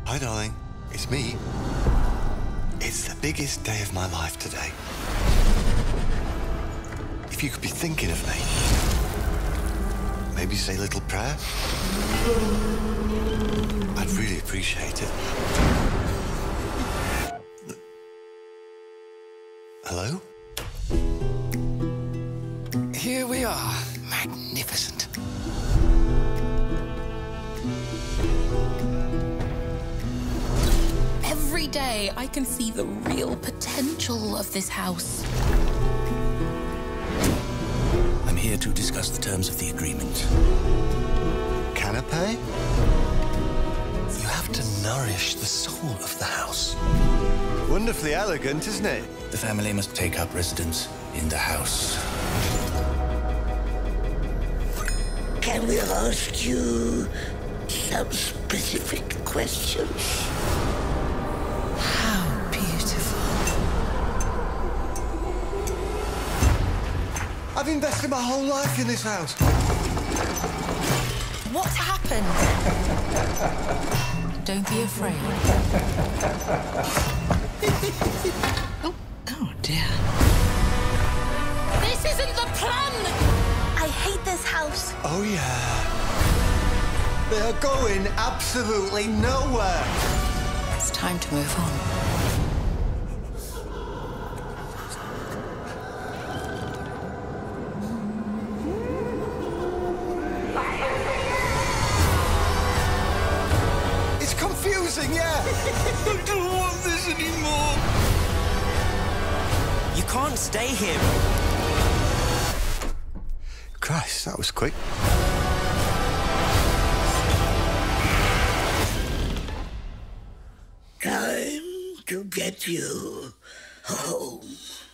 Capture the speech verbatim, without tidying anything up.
Hi, darling. It's me. It's the biggest day of my life today. If you could be thinking of me, maybe say a little prayer. I'd really appreciate it. Hello? Here we are. Magnificent. Every day, I can see the real potential of this house. I'm here to discuss the terms of the agreement. Can I pay? You have to nourish the soul of the house. Wonderfully elegant, isn't it? The family must take up residence in the house. Can we ask you some specific questions? How beautiful. I've invested my whole life in this house. What happened? Don't be afraid. oh, oh dear. This isn't the plan! I hate this house. Oh, yeah. They're going absolutely nowhere. It's time to move on. It's confusing, yeah. I don't want this anymore. You can't stay here. Christ, that was quick. Time to get you home.